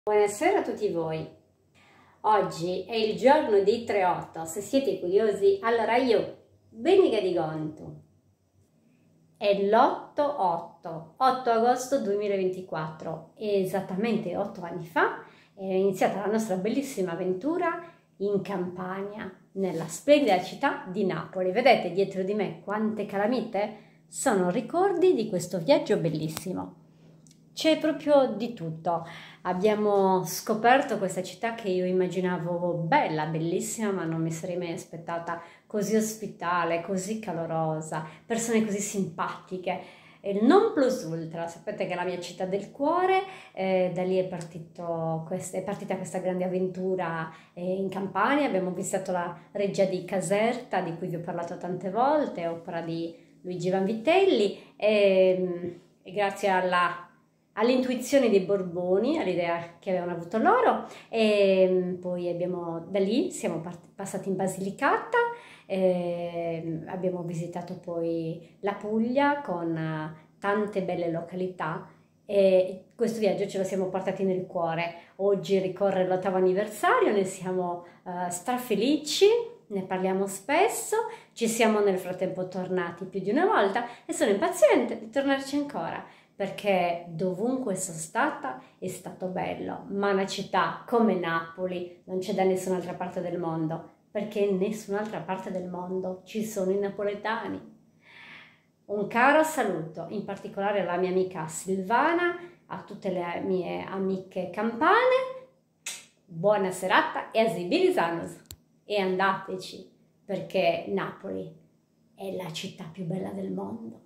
Buonasera a tutti voi. Oggi è il giorno dei 3-8. Se siete curiosi, allora io, Beniga di Gonto. È l'8-8, 8 agosto 2024 e esattamente 8 anni fa è iniziata la nostra bellissima avventura in Campania, nella splendida città di Napoli. Vedete dietro di me quante calamite? Sono ricordi di questo viaggio bellissimo. C'è proprio di tutto. Abbiamo scoperto questa città che io immaginavo bella, bellissima, ma non mi sarei mai aspettata così ospitale, così calorosa, persone così simpatiche. Il non plus ultra, sapete che è la mia città del cuore, da lì è partita questa grande avventura in Campania. Abbiamo visitato la Reggia di Caserta, di cui vi ho parlato tante volte, opera di Luigi Vanvitelli, e grazie all'intuizione dei Borboni, all'idea che avevano avuto loro, e poi da lì siamo passati in Basilicata, abbiamo visitato poi la Puglia con tante belle località e questo viaggio ce lo siamo portati nel cuore. Oggi ricorre l'8º anniversario, ne siamo strafelici, ne parliamo spesso, ci siamo nel frattempo tornati più di una volta e sono impaziente di tornarci ancora, perché dovunque sono stata è stato bello, ma una città come Napoli non c'è da nessun'altra parte del mondo, perché in nessun'altra parte del mondo ci sono i napoletani. Un caro saluto, in particolare alla mia amica Silvana, a tutte le mie amiche campane, buona serata e a Zibilisanos, e andateci, perché Napoli è la città più bella del mondo.